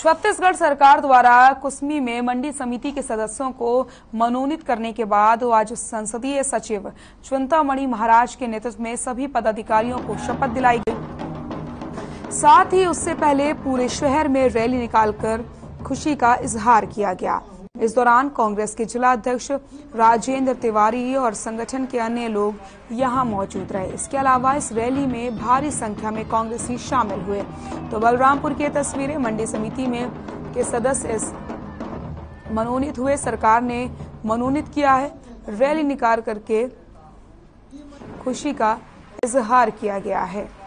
छत्तीसगढ़ सरकार द्वारा कुसमी में मंडी समिति के सदस्यों को मनोनीत करने के बाद आज संसदीय सचिव चिंतामणि महाराज के नेतृत्व में सभी पदाधिकारियों को शपथ दिलाई गई। साथ ही उससे पहले पूरे शहर में रैली निकालकर खुशी का इजहार किया गया। इस दौरान कांग्रेस के जिला अध्यक्ष राजेंद्र तिवारी और संगठन के अन्य लोग यहां मौजूद रहे। इसके अलावा इस रैली में भारी संख्या में कांग्रेसी शामिल हुए। तो बलरामपुर की तस्वीरें, मंडी समिति में के सदस्य मनोनीत हुए, सरकार ने मनोनीत किया है। रैली निकाल करके खुशी का इजहार किया गया है।